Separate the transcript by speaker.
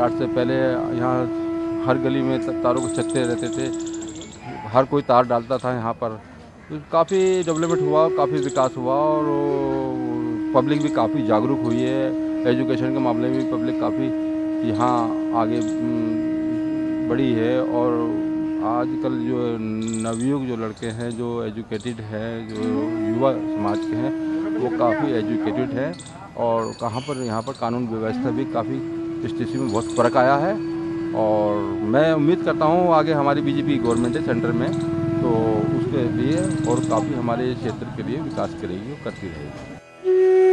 Speaker 1: 2008 से पहले यहाँ हर गली में तारों के छत्ते रहते थे, हर कोई तार डालता था यहाँ पर। तो काफ़ी डेवलपमेंट हुआ, काफ़ी विकास हुआ और पब्लिक भी काफ़ी जागरूक हुई है। एजुकेशन के मामले में भी पब्लिक काफ़ी यहाँ आगे बढ़ी है। और आजकल जो नवयुग जो लड़के हैं, जो एजुकेटेड हैं, जो युवा समाज के हैं, वो काफ़ी एजुकेटेड है। और कहाँ पर यहाँ पर कानून व्यवस्था भी काफ़ी स्थिति में बहुत फ़र्क आया है। और मैं उम्मीद करता हूँ आगे हमारी बीजेपी गवर्नमेंट है सेंटर में, तो उसके लिए और काफ़ी हमारे क्षेत्र के लिए विकास करेगी और करती रहेगी।